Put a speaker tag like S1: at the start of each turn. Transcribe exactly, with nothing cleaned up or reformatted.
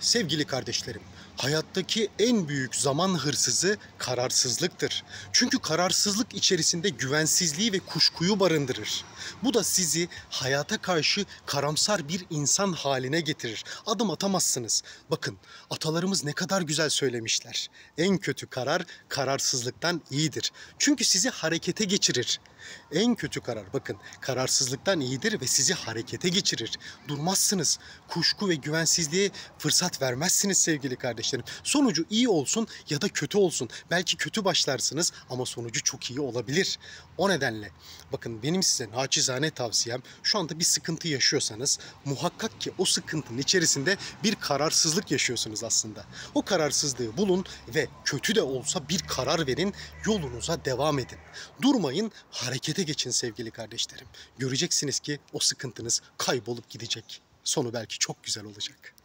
S1: Sevgili kardeşlerim, hayattaki en büyük zaman hırsızı kararsızlıktır. Çünkü kararsızlık içerisinde güvensizliği ve kuşkuyu barındırır. Bu da sizi hayata karşı karamsar bir insan haline getirir. Adım atamazsınız. Bakın, atalarımız ne kadar güzel söylemişler. En kötü karar kararsızlıktan iyidir. Çünkü sizi harekete geçirir. En kötü karar, bakın, kararsızlıktan iyidir ve sizi harekete geçirir. Durmazsınız. Kuşku ve güvensizliğe fırsat vermezsiniz sevgili kardeşlerim. Sonucu iyi olsun ya da kötü olsun. Belki kötü başlarsınız ama sonucu çok iyi olabilir. O nedenle bakın, benim size naçizane tavsiyem, şu anda bir sıkıntı yaşıyorsanız muhakkak ki o sıkıntının içerisinde bir kararsızlık yaşıyorsunuz aslında. O kararsızlığı bulun ve kötü de olsa bir karar verin, yolunuza devam edin. Durmayın, harekete geçin sevgili kardeşlerim. Göreceksiniz ki o sıkıntınız kaybolup gidecek. Sonu belki çok güzel olacak.